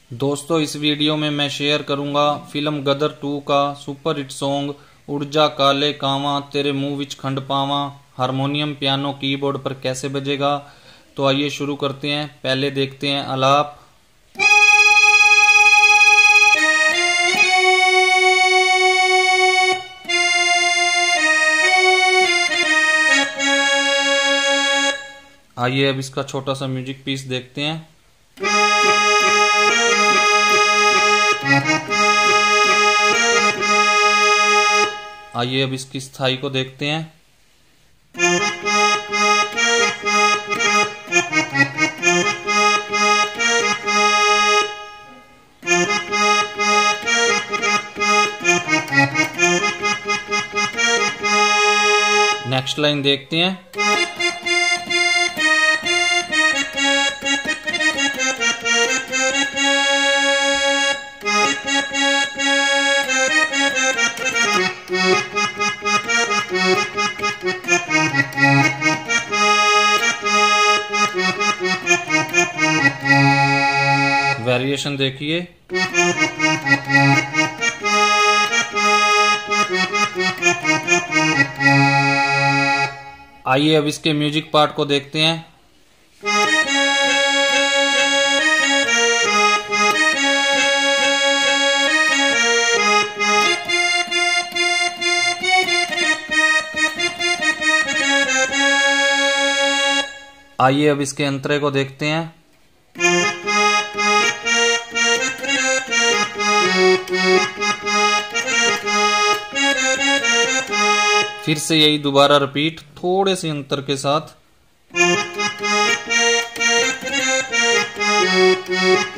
दोस्तों, इस वीडियो में मैं शेयर करूंगा फिल्म गदर 2 का सुपर हिट सॉन्ग उड़ जा काले कावां तेरे मुंह विच खंड पावां हारमोनियम पियानो कीबोर्ड पर कैसे बजेगा। तो आइए शुरू करते हैं। पहले देखते हैं आलाप। आइए अब इसका छोटा सा म्यूजिक पीस देखते हैं। आइए अब इसकी स्थाई को देखते हैं। नेक्स्ट लाइन देखते हैं। वेरिएशन देखिए। आइए अब इसके म्यूजिक पार्ट को देखते हैं। आइए अब इसके अंतरे को देखते हैं। फिर से यही दोबारा रिपीट थोड़े से अंतर के साथ।